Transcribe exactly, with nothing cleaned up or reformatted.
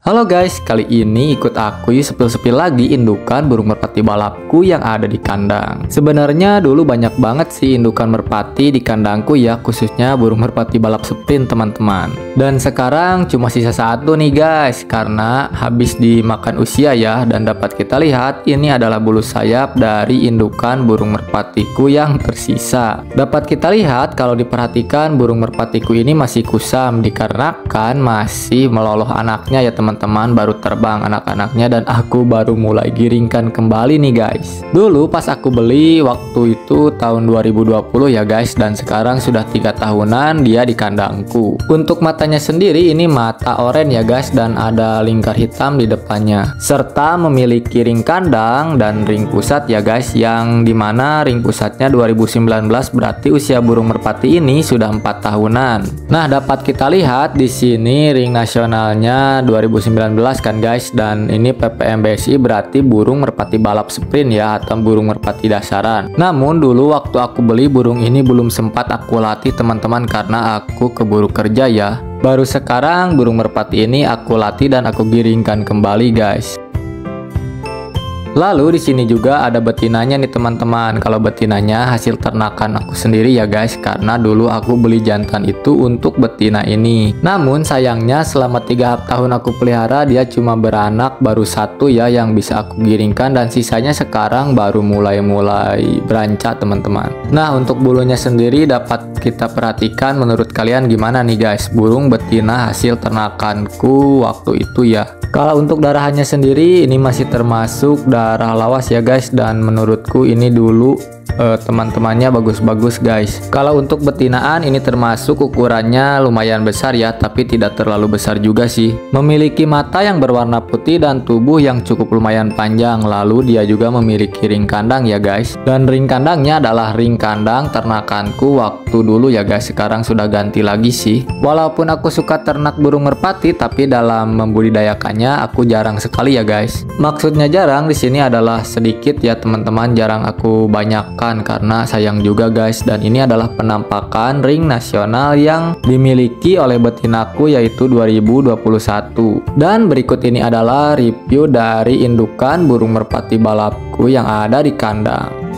Halo guys, kali ini ikut aku yuk sepil-sepil lagi indukan burung merpati balapku yang ada di kandang. Sebenarnya dulu banyak banget sih indukan merpati di kandangku ya, khususnya burung merpati balap sepin teman-teman. Dan sekarang cuma sisa satu nih guys, karena habis dimakan usia ya. Dan dapat kita lihat ini adalah bulu sayap dari indukan burung merpatiku yang tersisa. Dapat kita lihat kalau diperhatikan burung merpatiku ini masih kusam dikarenakan masih meloloh anaknya ya teman-teman. Teman-teman baru terbang anak-anaknya dan aku baru mulai giringkan kembali nih guys. Dulu pas aku beli waktu itu tahun dua ribu dua puluh ya guys, dan sekarang sudah tiga tahunan dia di kandangku. Untuk matanya sendiri ini mata oranye ya guys, dan ada lingkar hitam di depannya, serta memiliki ring kandang dan ring pusat ya guys, yang dimana ring pusatnya dua ribu sembilan belas, berarti usia burung merpati ini sudah empat tahunan. Nah, dapat kita lihat di sini ring nasionalnya dua ribu sembilan belas kan guys, dan ini P P M B S I berarti burung merpati balap sprint ya, atau burung merpati dasaran. Namun dulu waktu aku beli burung ini belum sempat aku latih teman-teman karena aku keburu kerja ya. Baru sekarang burung merpati ini aku latih dan aku giringkan kembali guys. Lalu di sini juga ada betinanya nih teman-teman. Kalau betinanya hasil ternakan aku sendiri ya guys, karena dulu aku beli jantan itu untuk betina ini. Namun sayangnya selama tiga tahun aku pelihara dia cuma beranak baru satu ya yang bisa aku giringkan, dan sisanya sekarang baru mulai-mulai berancak teman-teman. Nah, untuk bulunya sendiri dapat kita perhatikan, menurut kalian gimana nih guys burung betina hasil ternakanku waktu itu ya. Kalau untuk darahannya sendiri ini masih termasuk darah lawas ya guys, dan menurutku ini dulu eh, teman-temannya bagus-bagus guys. Kalau untuk betinaan ini termasuk ukurannya lumayan besar ya, tapi tidak terlalu besar juga sih. Memiliki mata yang berwarna putih dan tubuh yang cukup lumayan panjang. Lalu dia juga memiliki ring kandang ya guys, dan ring kandangnya adalah ring kandang ternakanku waktu dulu ya guys. Sekarang sudah ganti lagi sih. Walaupun aku suka ternak burung merpati, tapi dalam membudidayakannya aku jarang sekali ya guys. Maksudnya jarang di sini adalah sedikit ya teman-teman, jarang aku banyakkan karena sayang juga guys. Dan ini adalah penampakan ring nasional yang dimiliki oleh betinaku yaitu dua ribu dua puluh satu. Dan berikut ini adalah review dari indukan burung merpati balapku yang ada di kandang.